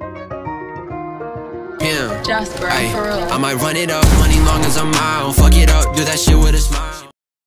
Yeah. Jasper, for real. I might run it up, money long as I'm out. Fuck it up, do that shit with a smile.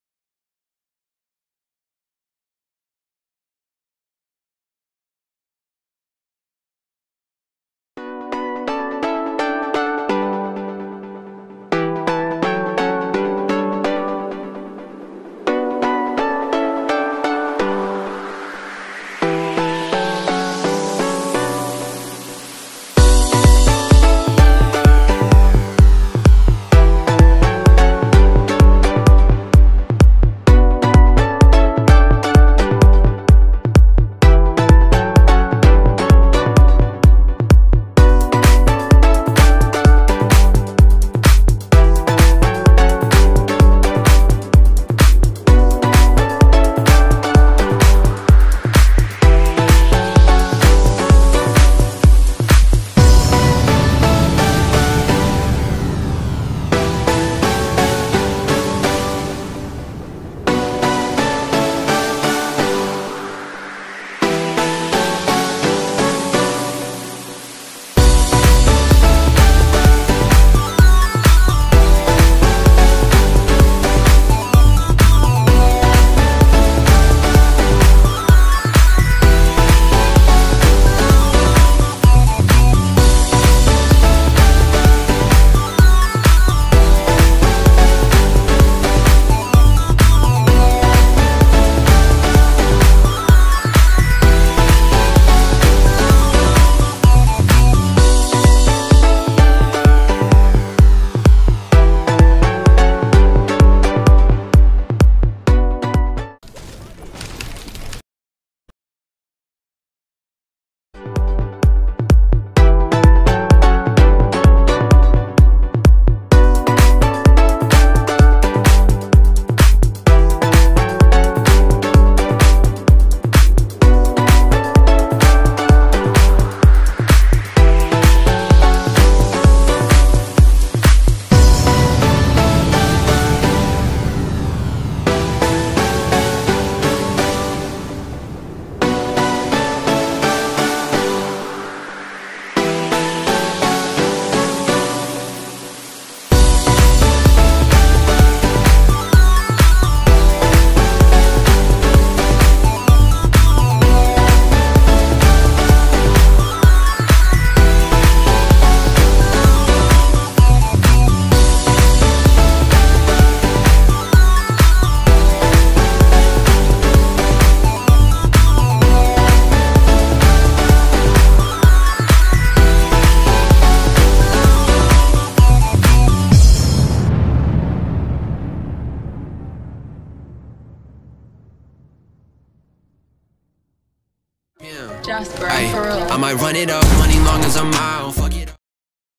Jasper, for real. I might run it up, money long as I'm out. Fuck it up.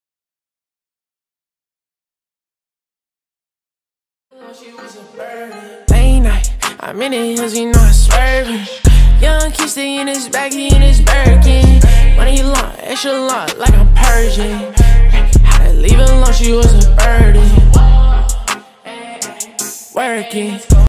Late night, I'm in the hills, you know I'm swerving. Young kid stay in his bag, he in his Birkin. Money long, extra long, like I'm Persian. Had to leave it alone, she was a burden. Working.